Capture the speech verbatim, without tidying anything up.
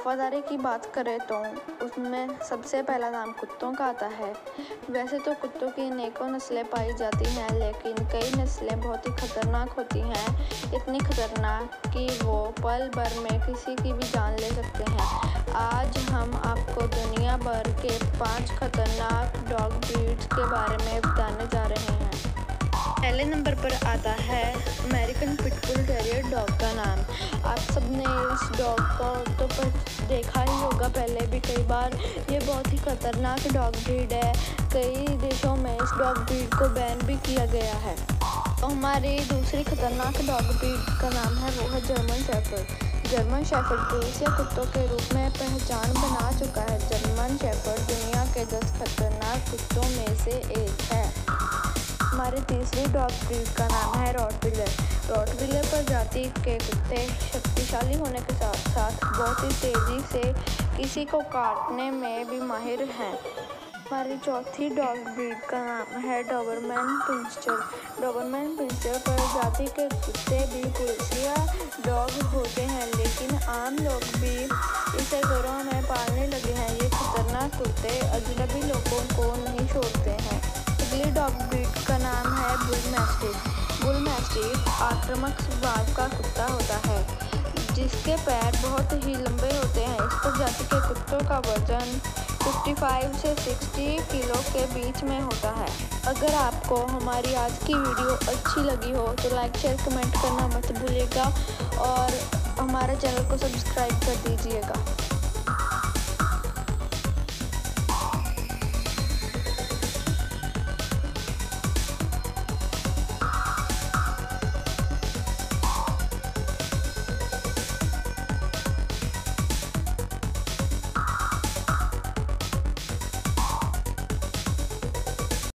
वफ़ादारी की बात करें तो उसमें सबसे पहला नाम कुत्तों का आता है। वैसे तो कुत्तों की अनेकों नस्लें पाई जाती हैं, लेकिन कई नस्लें बहुत ही ख़तरनाक होती हैं, इतनी ख़तरनाक कि वो पल भर में किसी की भी जान ले सकते हैं। आज हम आपको दुनिया भर के पाँच ख़तरनाक डॉग ब्रीड्स के बारे में बताने जा रहे हैं। पहले नंबर पर आता है अमेरिकन पिटबुल टेरियर डॉग का नाम। आप सबने इस डॉग को तो पर देखा ही होगा पहले भी कई बार। ये बहुत ही खतरनाक डॉग ब्रीड है। कई देशों में इस डॉग ब्रीड को बैन भी किया गया है। तो हमारी दूसरी खतरनाक डॉग ब्रीड का नाम है वो है German shepherd. German shepherd police या कुत्तों के रूप में पहचान बना चुका है। जर्मन शेफर्ड दुनिया के दस खतरनाक कुत्तों में से एक है। हमारी तीसरी डॉग ब्रीड का नाम है रॉटविलर। रॉटविलर प्रजाति के कुत्ते शक्तिशाली होने के साथ साथ बहुत ही तेज़ी से किसी को काटने में भी माहिर हैं। हमारी चौथी डॉग ब्रीड का नाम है डोबरमैन पिंस्चर। डोबरमैन पिंस्चर प्रजाति के कुत्ते भी पुलिसिया डॉग होते हैं, लेकिन आम लोग भी इसे घरों में पालने लगे हैं। ये खतरनाक कुत्ते अजनबी लोगों को नहीं छोड़ते हैं। अगली डॉग ब्रीड का नाम है बुल मैस्टिफ। बुल मैस्टिफ आक्रामक स्वभाव का कुत्ता होता है, जिसके पैर बहुत ही लंबे होते हैं। इस प्रजाति के कुत्तों का वजन पचपन से साठ किलो के बीच में होता है। अगर आपको हमारी आज की वीडियो अच्छी लगी हो तो लाइक शेयर कमेंट करना मत भूलिएगा और हमारे चैनल को सब्सक्राइब कर दीजिएगा।